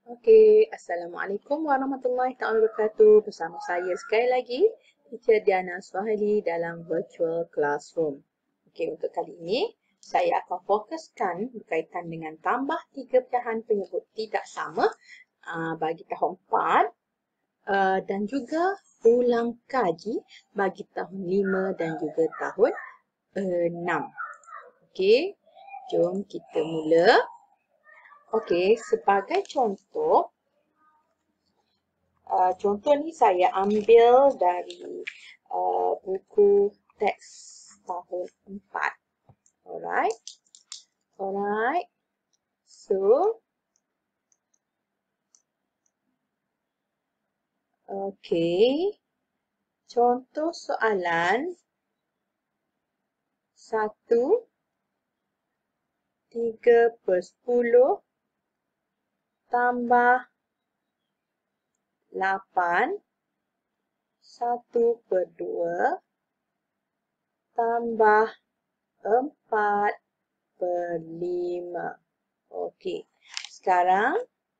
Okey, Assalamualaikum warahmatullahi taala wabarakatuh. Bersama saya sekali lagi, Teacher Diana Swahili dalam Virtual Classroom. Okey, untuk kali ini, saya akan fokuskan berkaitan dengan tambah 3 pecahan penyebut tidak sama bagi tahun 4 dan juga ulang kaji bagi tahun 5 dan juga tahun 6. Okey, jom kita mula. Okey, sebagai contoh, contoh ni saya ambil dari buku teks tahun 4. Alright. Alright. So, okay. Contoh soalan 1, 3/10 tambah 8, 1/2 tambah 4/5. Okey. Sekarang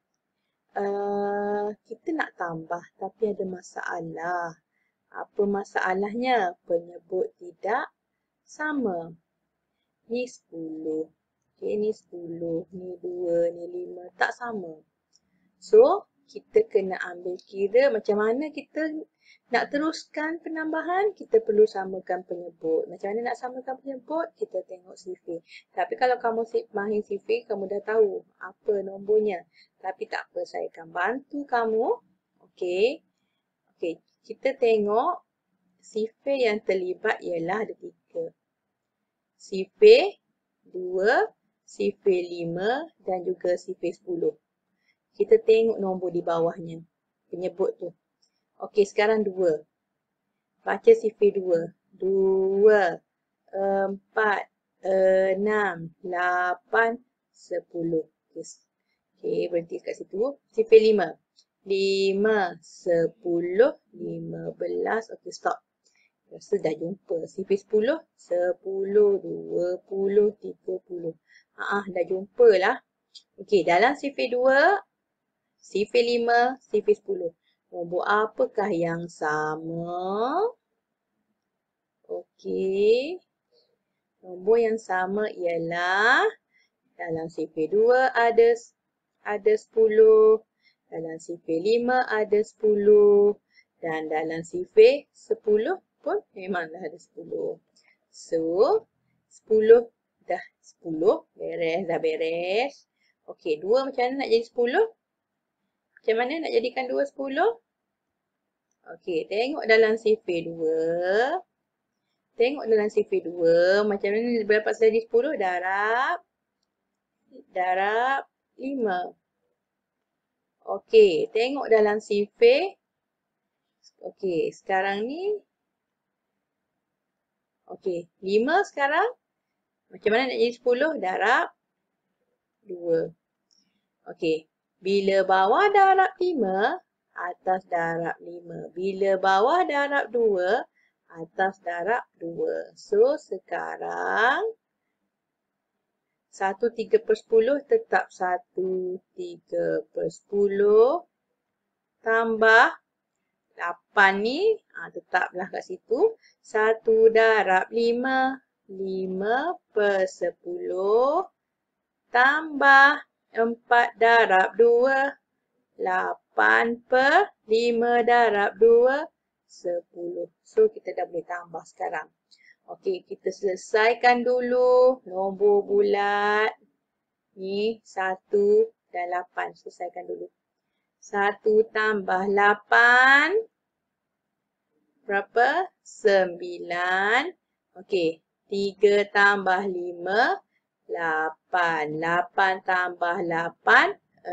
kita nak tambah tapi ada masalah. Apa masalahnya? Penyebut tidak sama. Ni 10. Okay, ni 10, ni 2, ni 5. Tak sama. So, kita kena ambil kira macam mana kita nak teruskan penambahan. Kita perlu samakan penyebut. Macam mana nak samakan penyebut? Kita tengok sifir. Tapi kalau kamu mahir sifir, kamu dah tahu apa nombornya. Tapi tak apa, saya akan bantu kamu. Okey. Okey, kita tengok sifir yang terlibat ialah ada 3. Sifir 2, sifir 5 dan juga sifir 10. Kita tengok nombor di bawahnya. Penyebut tu. Okey, sekarang 2. Baca sifir 2. 2, 4, 6, 8, 10. Okey, berhenti kat situ. Sifir 5. 5, 10, 15. Okey, stop. Rasa dah jumpa. Sifir 10, 10, 20, 30. Dah jumpa lah. Okey, dalam sifir 2, sifir 5, sifir 10. Nombor apakah yang sama? Okey. Nombor yang sama ialah dalam sifir 2 ada 10. Dalam sifir 5 ada 10. Dan dalam sifir 10 pun memanglah ada 10. So, 10 dah 10. Beres, dah beres. Okey, 2 macam mana nak jadi 10? Macam mana nak jadikan 2 10? Okey, tengok dalam sifir 2. Tengok dalam sifir 2. Macam mana berapa jadi 10? Darab 5. Okey, tengok dalam sifir. Okey, sekarang ni. Okey, 5 sekarang. Macam mana nak jadi 10? Darab 2. Okey, bila bawah darab 5, atas darab 5. Bila bawah darab 2, atas darab 2. So, sekarang 1 3/10 tetap 1 3/10 tambah 8 ni, tetaplah kat situ. 1 darab 5, 5/10 tambah 4 darab 2, 8/5 darab 2, 10. So, kita dah boleh tambah sekarang. Okey, kita selesaikan dulu nombor bulat. Ni 1 dan 8. Selesaikan dulu. 1 tambah 8. Berapa? 9. Okey, 3 tambah 5. 8. 8 tambah 8.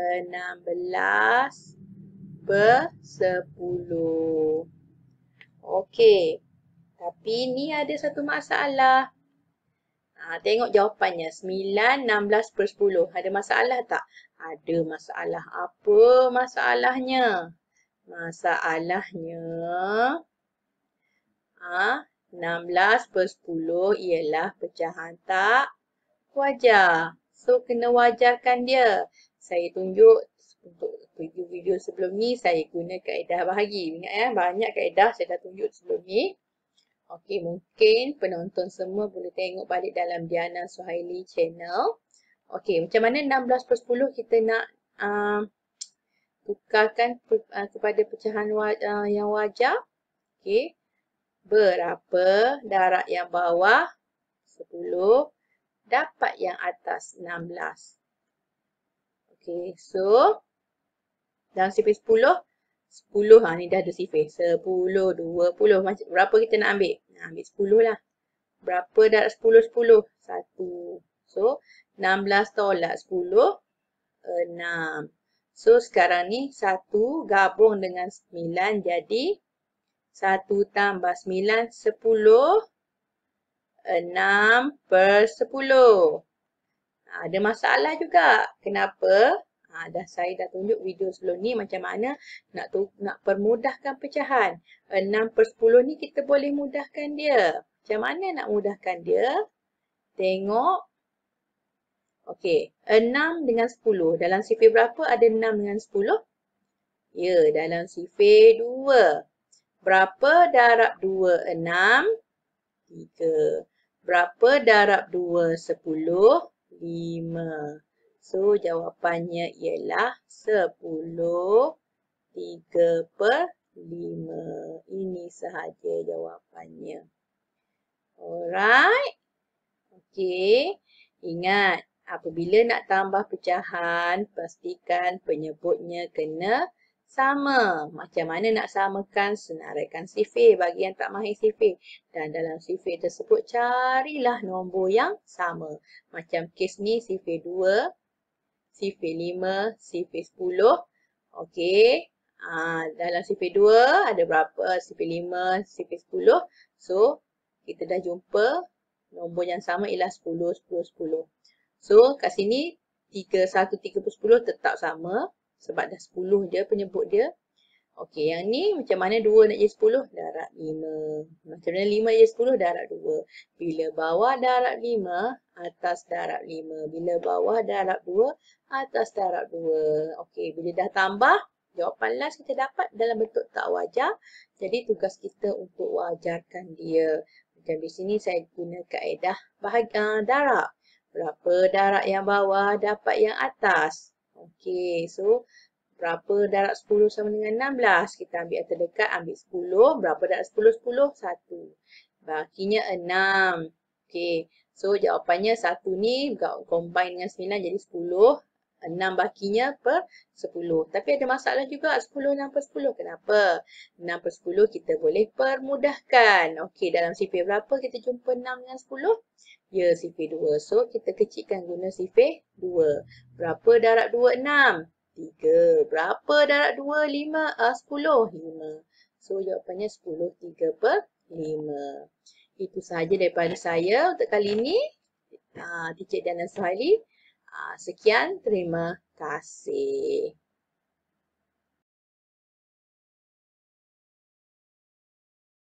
16/10. Okey. Tapi ni ada satu masalah. Tengok jawapannya. 9, 16/10. Ada masalah tak? Ada masalah. Apa masalahnya? Masalahnya 16/10 ialah pecahan tak wajar. So, kena wajarkan dia. Saya tunjuk untuk video-video sebelum ni saya guna kaedah bahagi. Ingat ya, banyak kaedah saya dah tunjuk sebelum ni. Okey, mungkin penonton semua boleh tengok balik dalam Diana Suhaili channel. Okey, macam mana 16 per 10 kita nak tukarkan kepada pecahan yang wajar. Okey, berapa darab yang bawah? 10. Dapat yang atas 16. Okey, so dalam sifir 10, 10 ni dah ada sifir. 10, 20. Berapa kita nak ambil? Nak ambil 10 lah. Berapa darab 10, 10? 1. So, 16 tolak 10, 6. So, sekarang ni 1 gabung dengan 9 jadi 1 tambah 9, 10. 6 per 10. Ada masalah juga. Kenapa? Saya dah tunjuk video sebelum ni macam mana nak permudahkan pecahan. 6 per 10 ni kita boleh mudahkan dia. Macam mana nak mudahkan dia? Tengok. Okey, 6 dengan 10. Dalam sifir berapa ada 6 dengan 10? Ya, dalam sifir 2. Berapa darab 2? 6. 3. Berapa darab 2? 10. 5. So, jawapannya ialah 10. 3 per 5. Ini sahaja jawapannya. Alright. Okey. Ingat, apabila nak tambah pecahan, pastikan penyebutnya kena sama. Macam mana nak samakan? Senaraikan sifir bagi yang tak mahir sifir. Dan dalam sifir tersebut, carilah nombor yang sama. Macam kes ni, sifir 2, sifir 5, sifir 10. Okey. Dalam sifir 2, ada berapa? Sifir 5, sifir 10. So, kita dah jumpa nombor yang sama ialah 10, 10, 10. So, kat sini, 3, 1, 3 per 10 tetap sama. Sebab dah 10 je penyebut dia. Okey, yang ni macam mana 2 nak jadi 10? Darab 5. Macam mana 5 jadi 10? Darab 2. Bila bawah darab 5, atas darab 5. Bila bawah darab 2, atas darab 2. Okey, bila dah tambah, jawapan last kita dapat dalam bentuk tak wajar. Jadi tugas kita untuk wajarkan dia. Macam di sini saya guna kaedah darab. Berapa darab yang bawah dapat yang atas? Okey, so berapa darab 10 sama dengan 16? Kita ambil yang terdekat, ambil 10. Berapa darab 10? 10, 1. Bakinya 6. Okey, so jawapannya 1 ni combine dengan 9 jadi 10. 6 bakinya per 10. Tapi ada masalah juga 10, 6 per 10. Kenapa? 6 per 10 kita boleh permudahkan. Okey, dalam sifir berapa kita jumpa 6 dengan 10? Ya, sifir 2. So, kita kecilkan guna sifir 2. Berapa darab 2? 6. 3. Berapa darab 2? 5. 10. 5. So, jawapannya 10. 3 per 5. Itu sahaja daripada saya untuk kali ini. Teacher Diana Suhaili. Sekian, terima kasih.